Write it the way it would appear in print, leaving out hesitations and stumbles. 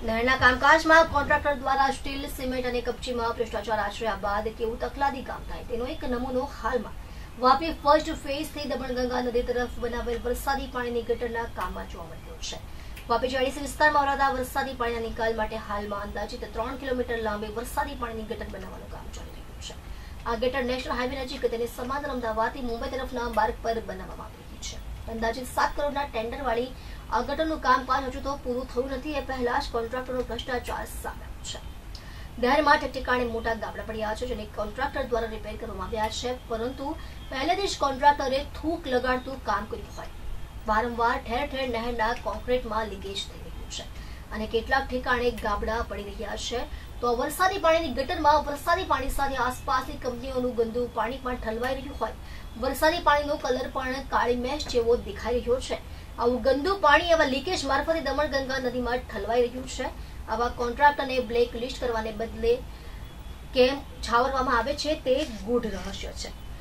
નહેરના કામકાજમાં કોન્ટ્રાક્ટર દ્વારા steel, cement અને કપચીમાં ભ્રષ્ટાચાર આચર્યા બાદ કેવું તકલાદી કામ થાય તેનો એક નમૂનો હાલમાં વાપી ફર્સ્ટ ફેઝથી દમણગંગા નદી તરફ બનાવેલ વરસાદી પાણીની ગટરના કામમાં જોવા મળ્યો છે. વાપી જીઆઈડીસી વિસ્તારમાં વરાતા વરસાદી પાણીના નિકાલ માટે હાલમાં અંદાજિત 3 કિલોમીટર લાંબી વરસાદી પાણીની ગટર બનાવવાનું કામ ચાલી રહ્યું છે. આ ગટર નેશનલ હાઈવે નજીક તેની સમાંતર અમદાવાદથી મુંબઈ તરફના માર્ગ પર બનાવવામાં આવી રહી છે. અંદાજિત 7 કરોડના ટેન્ડરવાળી આ ગટરનું કામકાજ હજુ તો પૂરું થયું નથી. એ પહેલા જ કોન્ટ્રાક્ટરનો ભ્રષ્ટાચાર સામે આવ્યો છે. નહેરમાં ઠેકાણે મોટા ગાબડા પડ્યા છે જેને કોન્ટ્રાક્ટર દ્વારા રિપેર કરવામાં આવ્યા છે, પરંતુ પહેલેથી જ કોન્ટ્રાક્ટરે થૂક લગાડતું કામ કર્યું હોય. વારંવાર ઠેર ઠેર નહેરના કોન્ક્રીટમાં લીકેજ થઈ રહ્યું છે અને કેટલાક ઠેકાણે ગાબડા પડી રહ્યા છે. તો વરસાદી પાણીની ગટરમાં વરસાદી પાણી સાથે આસપાસની કંપનીઓનું ગંદુ પાણી પણ ઠલવાઈ રહ્યું હોય. વરસાદી પાણીનો કલર પણ કાળી મેશ જેવો દેખાઈ રહ્યો છે. આવું ગંદુ પાણી એવા લીકેજ મારફતે દમણગંગા નદીમાં ઠલવાઈ રહ્યું છે. આવા કોન્ટ્રાક્ટરને બ્લેક લિસ્ટ કરવાને બદલે કેમ છાવરવામાં આવે છે તે ગૂઢ રહસ્ય છે.